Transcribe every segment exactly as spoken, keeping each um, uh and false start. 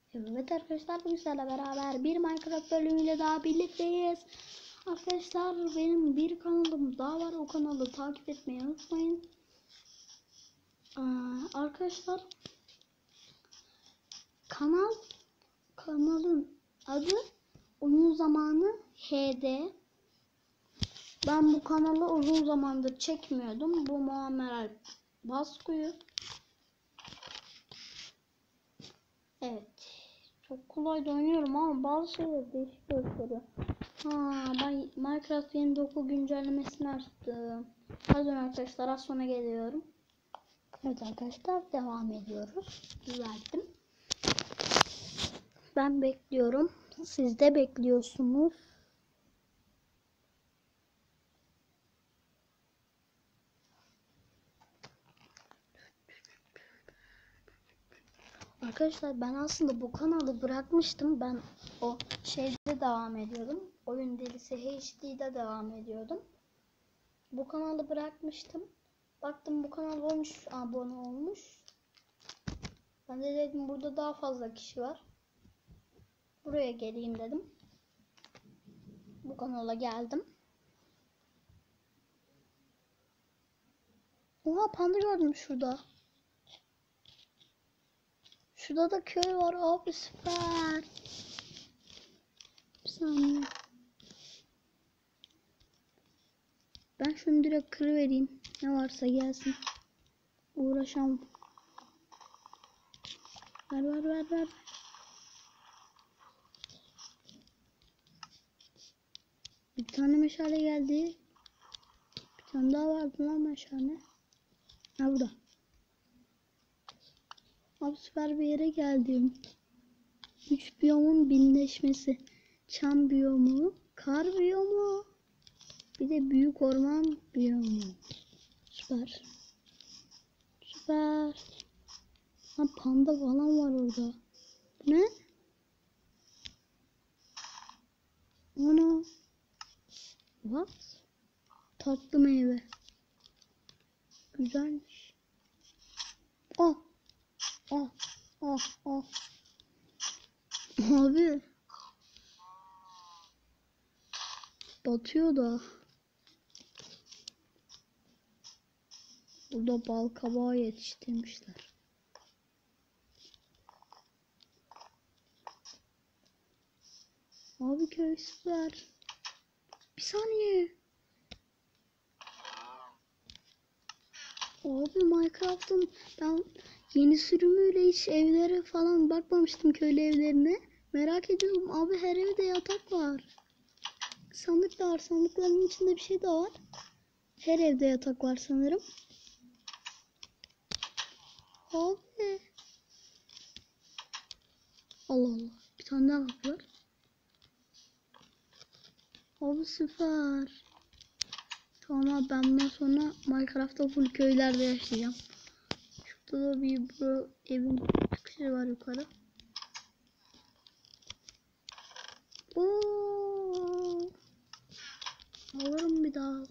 Evet arkadaşlar, bugün sizlerle beraber bir Minecraft bölümüyle daha birlikteyiz. Arkadaşlar benim bir kanalım daha var, o kanalı takip etmeyi unutmayın. Ee, arkadaşlar kanal kanalın adı Oyun Zamanı H D. Ben bu kanalı uzun zamandır çekmiyordum. Bu Muammer Alp Basku'yu. Evet. Çok kolay da oynuyorum ama bazı şeyler değişik gösteriyor. Ha, ben Minecraft yeni dokuz güncellemesini açtım. Pardon arkadaşlar, az sonra geliyorum. Evet arkadaşlar, devam ediyoruz. Düzelttim. Ben bekliyorum. Siz de bekliyorsunuz. Arkadaşlar ben aslında bu kanalı bırakmıştım. Ben o şeyde devam ediyordum. Oyun Delisi H D'de devam ediyordum. Bu kanalı bırakmıştım. Baktım bu kanal on üç abone olmuş. Ben de dedim burada daha fazla kişi var. Buraya geleyim dedim. Bu kanala geldim. Oha, panda gördüm şurada. Şurada da köy var abi, süper. Bir saniye. Ben şunu direkt kırıvereyim. Ne varsa gelsin. Uğraşamam. Ver ver ver ver. Bir tane meşale geldi. Bir tane daha vardı lan meşale. Ha, burada. Abi süper bir yere geldim. Üç biyomun birleşmesi. Çam biyomu, kar biyomu, bir de büyük orman biyomu. Süper. Süper. Ha, panda falan var orada. Ne? Ana. What? Tatlı meyve. Güzelmiş. Oh. Oh. Oh. Oh. Abi. Batıyor da. Burada bal kabağı yetiştirmişler. Abi köy süper. Bir saniye. Abi Minecraft'ın ben yeni sürümüyle hiç evlere falan bakmamıştım, köylü evlerine. Merak ediyorum abi, her evde yatak var. Sandık da var. Sandıkların içinde bir şey de var. Her evde yatak var sanırım. Abi. Allah Allah. Bir tane daha kapı var. Abi süper. Tamam, ben bundan sonra Minecraft'ta full köylerde yaşayacağım. Şurada da bir bro evin çıkışı var yukarı. Oo. Alırım bir daha.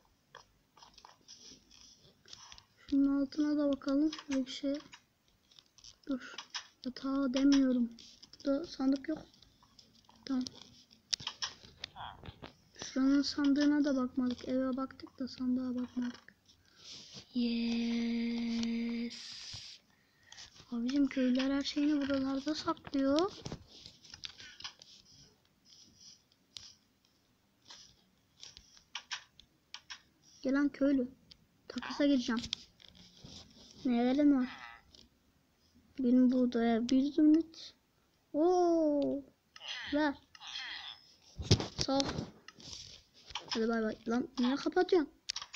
Şunun altına da bakalım. Şöyle bir şey. Dur. Yatağı demiyorum. Burada sandık yok. Tamam. Şuranın sandığına da bakmadık. Eve baktık da sandığa bakmadık. Yes. Abicim köylüler her şeyini buralarda saklıyor. Gelen köylü. Takısa gireceğim. Nelerim var? Benim burada bir zümrüt. Oo. Ver. Sağ ol. Hadi bay bay. Lan niye kapatıyorsun?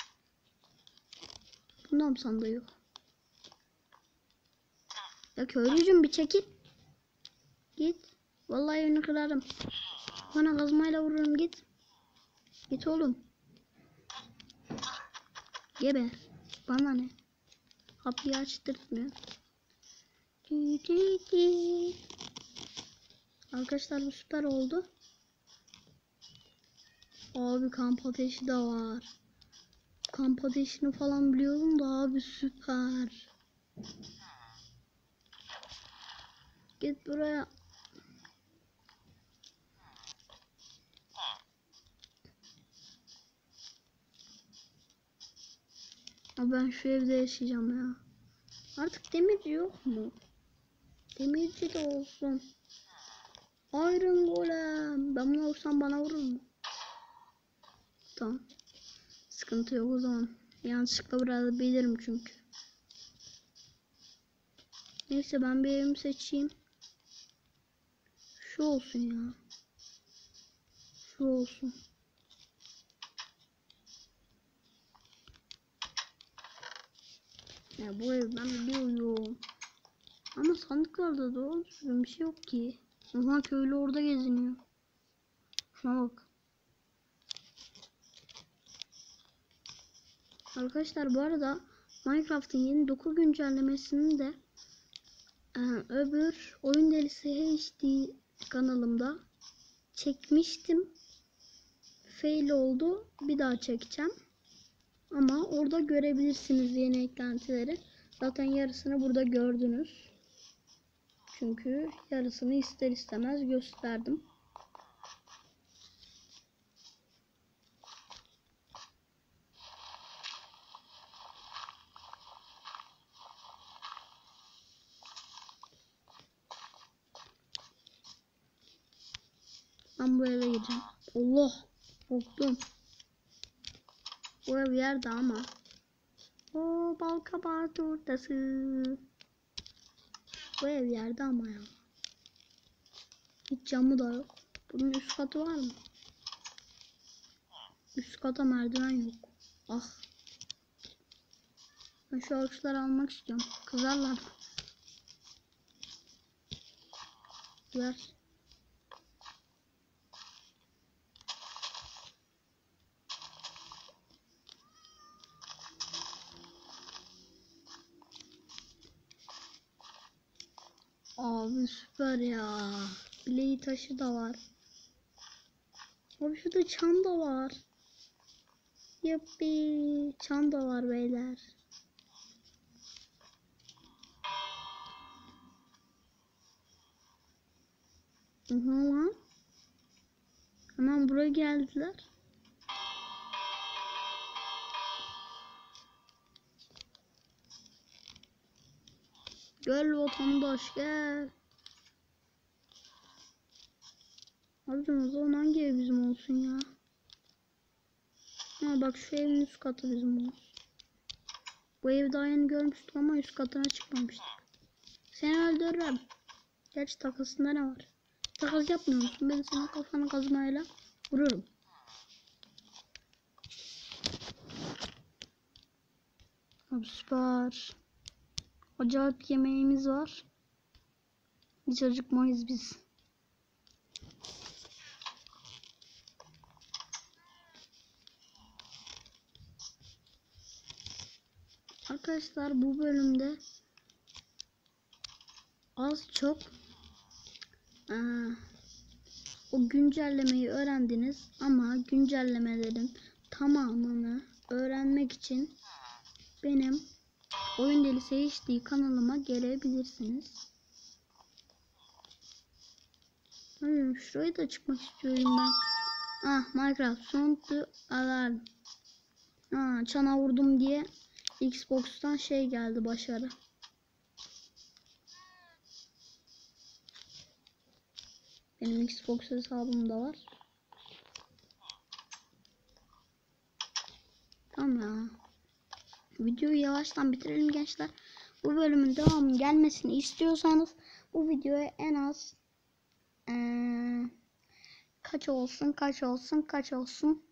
Bundan sandığı yok. Ya köylücüm bir çekil. Git. Vallahi önünü kırarım. Bana kazmayla vururum, git. Git oğlum. Geber. Bana ne? Kapıyı açtırtmıyor. Arkadaşlar bu süper oldu. Abi kamp ateşi de var. Kamp ateşini falan biliyorum da abi süper. Git buraya. Ama ben şu evde yaşayacağım ya. Artık demirci yok mu? Demirci de olsun. Iron Golem. Ben bunu vursam bana vurur mu? Tamam. Sıkıntı yok o zaman. Yanlışlıkla burada bilirim çünkü. Neyse ben bir evimi seçeyim. Şu olsun ya. Şu olsun. Ya bu ev ben biliyorum. Ama sandıklarda doğru düzgün bir şey yok ki. O zaman köylü orada geziniyor. Şuna bak. Arkadaşlar bu arada Minecraft'ın yeni dokuz güncellemesini de e, öbür Oyun Delisi H D kanalımda çekmiştim. Fail oldu. Bir daha çekeceğim. Ama orada görebilirsiniz yeni eklentileri. Zaten yarısını burada gördünüz. Çünkü yarısını ister istemez gösterdim. Ben bu eve gireceğim. Allah! Korktum. Bu ev yerde ama. O bal kabağı turtası. Bu ev yerde ama ya. Hiç camı da yok. Bunun üst katı var mı? Üst kata merdiven yok. Ah. Ben şu ağaçları almak istiyorum. Kızarlar. Ver. Abi süper ya. Bileği taşı da var. Abi şurada çan da var. Yuppi. Çan da var beyler. Aha lan. Hemen buraya geldiler. Gel vatandaş gel. Abi o zaman hangi ev bizim olsun ya? Ha bak şu evin üst katı bizim olsun. Bu evi daha yeni görmüştük ama üst katına çıkmamıştık. Seni öldürürüm. Gerçi takasında ne var? Takas yapmıyor musun? Ben senin kafanı kazmayla vururum. Abi süper. Acayip yemeğimiz var. Hiç acıkmayız biz. Arkadaşlar bu bölümde az çok ee, o güncellemeyi öğrendiniz ama güncellemelerin tamamını öğrenmek için benim Oyun Delisi H D kanalıma gelebilirsiniz. Hayır, şurayı da çıkmak istiyorum ben. Ah Minecraft Sound the Alarm. Ah, çana vurdum diye Xbox'tan şey geldi, başarı. Benim Xbox hesabımda var. Tamam ya. Videoyu yavaştan bitirelim gençler. Bu bölümün devamı gelmesini istiyorsanız bu videoya en az ee, kaç olsun kaç olsun kaç olsun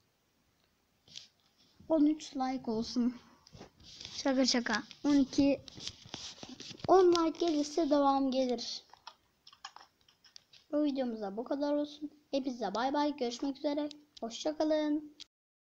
on üç like olsun. Şaka şaka. on iki on like gelirse devam gelir. Bu videomuzda bu kadar olsun. Hepinize bay bay. Görüşmek üzere. Hoşça kalın.